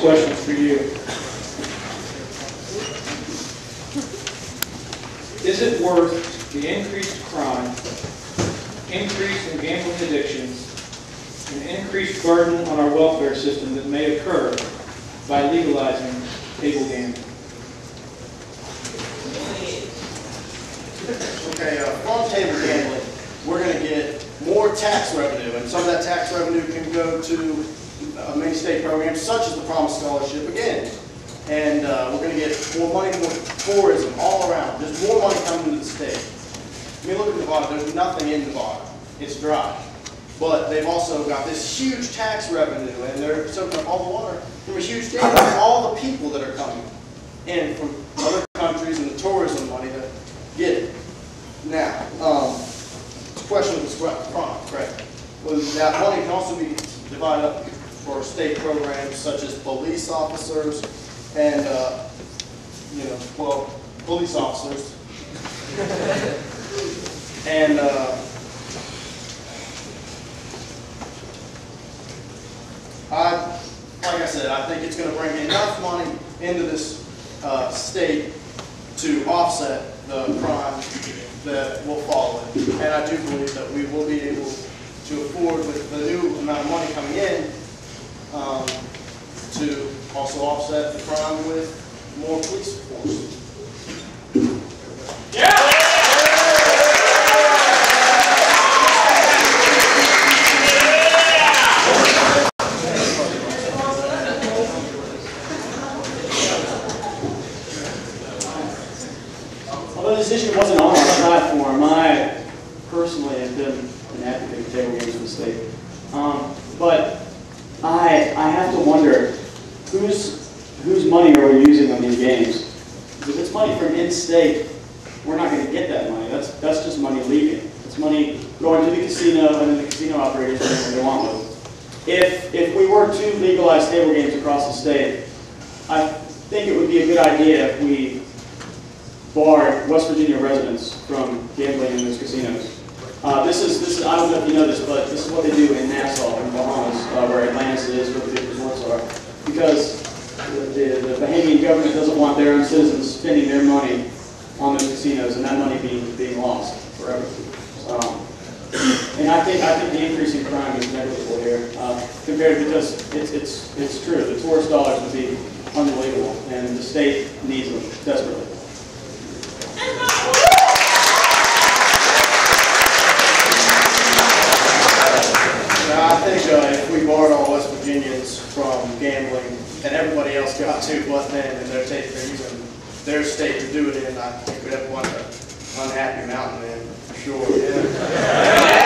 question is for you. Is it worth the increased crime, increase in gambling addictions, and increased burden on our welfare system that may occur by legalizing table gambling? Okay, from table gambling, we're going to get more tax revenue, and some of that tax revenue can go to many state programs, such as the Promise Scholarship again. And we're going to get more money, more tourism all around. There's more money coming into the state. I mean, look at Nevada. There's nothing in Nevada. It's dry. But they've also got this huge tax revenue, and they're soaking up all the water from a huge dam, and all the people that are coming in from other countries and the tourism money to get it. Now, the question was correct. Well, that money can also be divided up for state programs such as police officers and, police officers. And like I said, I think it's going to bring enough money into this state to offset the crime that will follow it. And I do believe that we will be able to afford, with the new amount of money coming in, to also offset the crime with more police force. Yeah! Although this issue wasn't on our platform, I personally have been an advocate for table games in the state. But I have to wonder, whose money are we using on these games? If it's money from in-state, we're not going to get that money. That's just money leaving. It's money going to the casino, and then the casino operators doing what they want with it. If we were to legalize table games across the state, I think it would be a good idea if we barred West Virginia residents from gambling in those casinos. This is I don't know if you know this, but this is what they do in Nassau, in Bahamas, where Atlantis is, where the big resorts are. Because the Bahamian government doesn't want their own citizens spending their money on those casinos, and that money being lost forever. And I think the increase in crime is negligible here, compared, because it's true. The tourist dollars would be unbelievable, and the state needs them desperately. I think if we barred all West Virginians from gambling, and everybody else got to but them, and they're using their state to do it in, I think we'd have one unhappy mountain man, for sure. Yeah.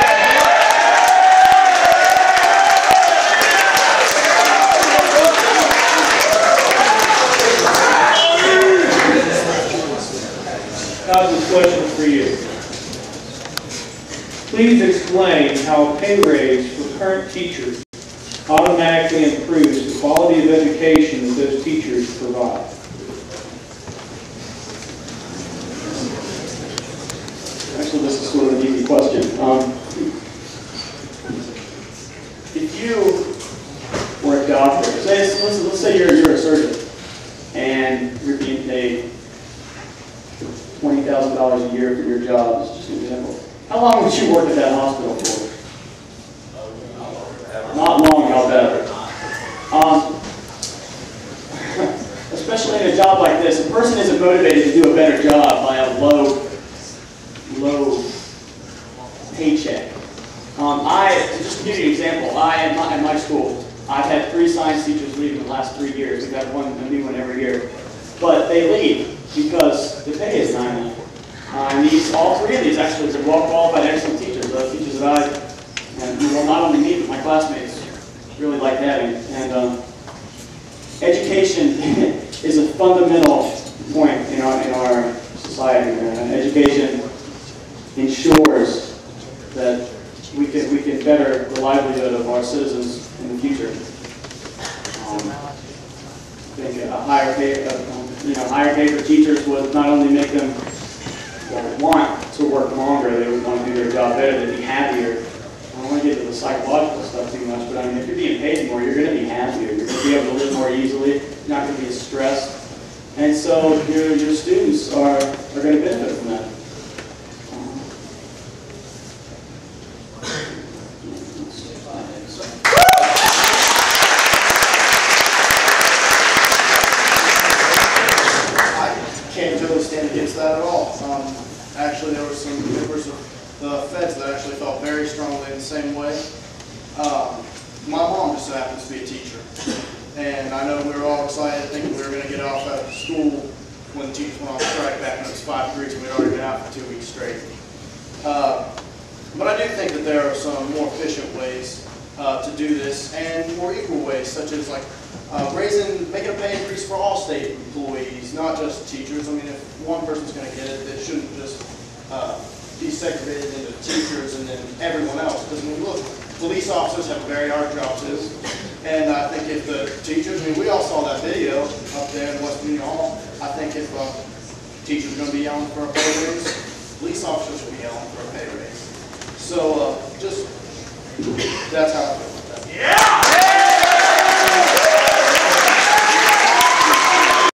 This question is for you. Please explain how a pay raise for current teachers automatically improves the quality of education that those teachers provide. Actually, this is sort of an easy question. If you were a doctor, let's say you're a surgeon, and you're being paid $20,000 a year for your job, is just an example. How long would you work at that hospital for? Not long, I'll bet. Especially in a job like this, a person isn't motivated to do a better job by a low paycheck. Just to give you an example, at my school, I've had 3 science teachers leave in the last 3 years. We've had a new one every year. But they leave because the pay is not enough. And all 3 of these actually are well-qualified, excellent teachers. Teachers that I, not only me, but my classmates really like having. And education is a fundamental point in our society. Education ensures that we can better the livelihood of our citizens in the future. I think a higher pay for teachers would not only make them want to work longer, they would want to do their job better, they'd be happier. don't want to get into the psychological stuff too much, but I mean, if you're being paid more, you're going to be happier. You're going to be able to live more easily. You're not going to be as stressed. And so your students are going to benefit from that. Can't totally stand against that at all. Actually, there were some members of the feds that actually felt very strongly in the same way. My mom just so happens to be a teacher. And I know we were all excited thinking we were going to get off out of school when the teachers went on strike back when it was 5 degrees and we'd already been out for 2 weeks straight. But I do think that there are some more efficient ways to do this and more equal ways, such as like making a pay increase for all state employees, not just teachers. I mean, if one person's going to get it, it shouldn't just be segregated into teachers and then everyone else. Because when we look, police officers have a very hard job too. And I think if the teachers, I mean, we all saw that video up there in West Virginia Hall. I think if teachers are going to be yelling for a pay raise, police officers should be yelling for a pay raise. So just, that's how I feel.